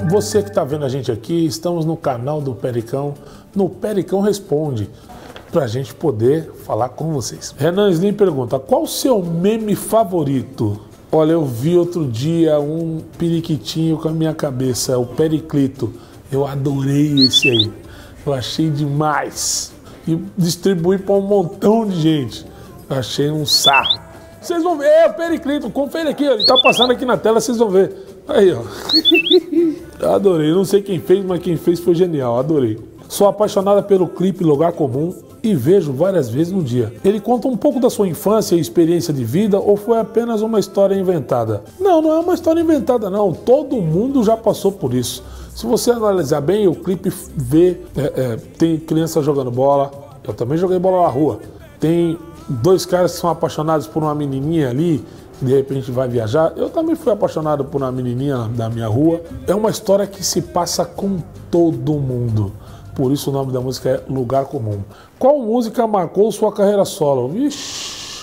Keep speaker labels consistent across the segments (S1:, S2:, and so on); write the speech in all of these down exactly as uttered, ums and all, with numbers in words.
S1: Você que está vendo a gente aqui, estamos no canal do Pericão, no Pericão Responde, para a gente poder falar com vocês. Renan Slim pergunta, qual o seu meme favorito? Olha, eu vi outro dia um periquitinho com a minha cabeça, o Periclito. Eu adorei esse aí, eu achei demais. E distribuí para um montão de gente, eu achei um sarro. Vocês vão ver, é o Periclito, confere aqui, ele tá passando aqui na tela, vocês vão ver. Aí, ó. Adorei, não sei quem fez, mas quem fez foi genial, adorei. Sou apaixonada pelo clipe Lugar Comum e vejo várias vezes no dia. Ele conta um pouco da sua infância e experiência de vida ou foi apenas uma história inventada? Não, não é uma história inventada não, todo mundo já passou por isso. Se você analisar bem, o clipe vê, é, é, tem criança jogando bola, eu também joguei bola na rua. Tem dois caras que são apaixonados por uma menininha ali, que de repente vai viajar. Eu também fui apaixonado por uma menininha da minha rua. É uma história que se passa com todo mundo. Por isso o nome da música é Lugar Comum. Qual música marcou sua carreira solo? Vixe,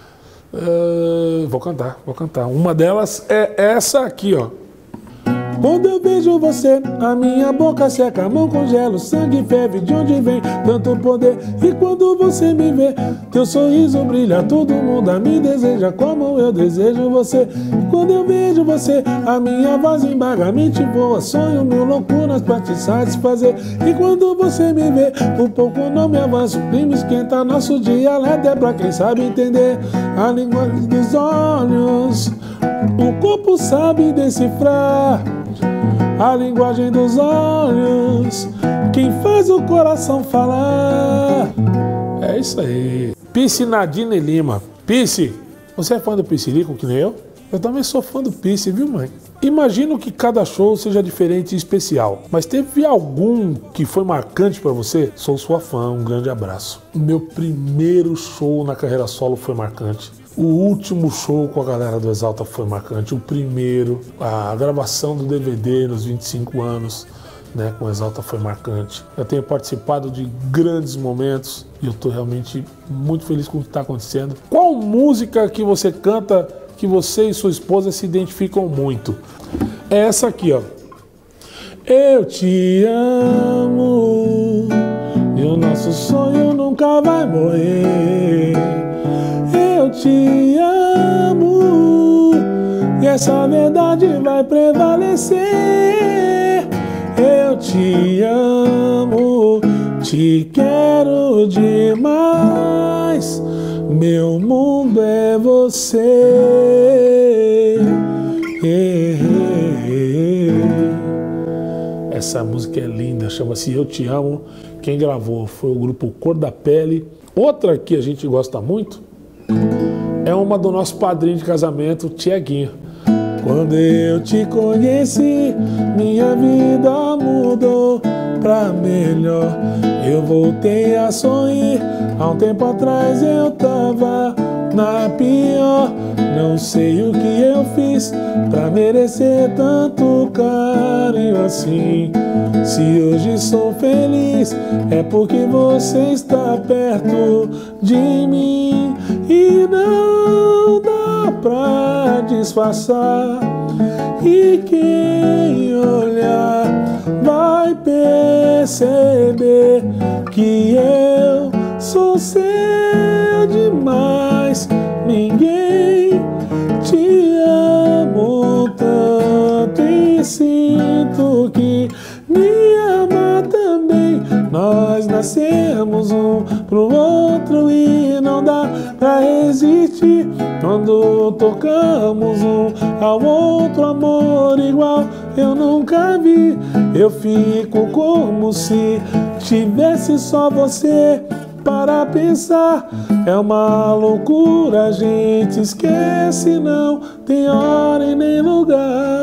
S1: é, vou cantar, vou cantar. Uma delas é essa aqui, ó. Quando eu vejo você, a minha boca seca, a mão congela, o sangue ferve, de onde vem tanto poder? E quando você me vê, teu sorriso brilha, todo mundo a me deseja como eu desejo você. E quando eu vejo você, a minha voz embarga, a mente voa, sonho mil loucuras pra te satisfazer. E quando você me vê, um pouco não me avança, o clima esquenta, nosso dia alerta é pra quem sabe entender a linguagem dos olhos. O corpo sabe decifrar a linguagem dos olhos, quem faz o coração falar. É isso aí. Pisce Nadine Lima. Pisce, você é fã do Piscirico que nem eu? Eu também sou fã do Pisce, viu, mãe? Imagino que cada show seja diferente e especial, mas teve algum que foi marcante pra você? Sou sua fã, um grande abraço. O meu primeiro show na carreira solo foi marcante. O último show com a galera do Exalta foi marcante. O primeiro, a gravação do D V D nos vinte e cinco anos, né, com o Exalta foi marcante. Eu tenho participado de grandes momentos e eu estou realmente muito feliz com o que está acontecendo. Qual música que você canta que você e sua esposa se identificam muito? É essa aqui, ó. Eu te amo e o nosso sonho nunca vai morrer. Eu te amo e essa verdade vai prevalecer. Eu te amo, te quero demais. Meu mundo é você. Essa música é linda, chama-se Eu Te Amo. Quem gravou foi o grupo Cor da Pele. Outra que a gente gosta muito é uma do nosso padrinho de casamento, Tiaguinho. Quando eu te conheci, minha vida mudou pra melhor. Eu voltei a sorrir, há um tempo atrás eu tava na pior. Não sei o que eu fiz pra merecer tanto carinho assim. Se hoje sou feliz, é porque você está perto de mim. E não dá pra disfarçar, e quem olhar vai perceber que eu sou seu demais. Ninguém te amo tanto e sinto que me ama também. Nós nascemos um pro outro e não dá pra resistir. Quando tocamos um ao outro, amor igual eu nunca vi. Eu fico como se tivesse só você para pensar. É uma loucura, a gente esquece, não tem hora e nem lugar.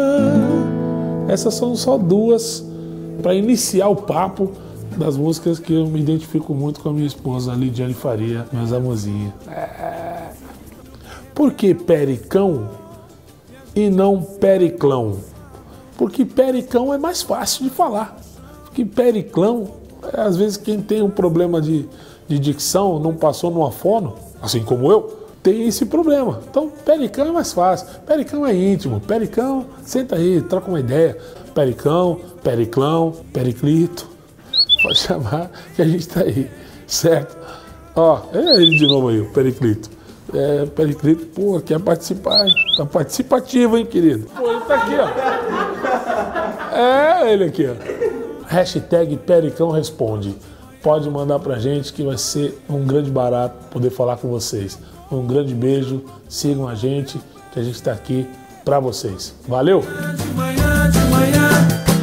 S1: Essas são só duas para iniciar o papo das músicas que eu me identifico muito com a minha esposa, a Lidiane Faria, meus amorzinhos. É... Por que Pericão e não Periclão? Porque Pericão é mais fácil de falar. Porque Periclão, é, às vezes quem tem um problema de, de dicção, não passou numa fono, assim como eu, tem esse problema. Então Pericão é mais fácil. Pericão é íntimo. Pericão, senta aí, troca uma ideia. Pericão, Periclão, Periclito, pode chamar que a gente tá aí, certo? Ó, é ele de novo aí, o Periclito. É, Periclito, pô, quer participar, hein? Tá participativo, hein, querido? Pô, ele tá aqui, ó. É, ele aqui, ó. Hashtag Pericão Responde. Pode mandar pra gente que vai ser um grande barato poder falar com vocês. Um grande beijo, sigam a gente, que a gente tá aqui pra vocês. Valeu! De manhã, de manhã.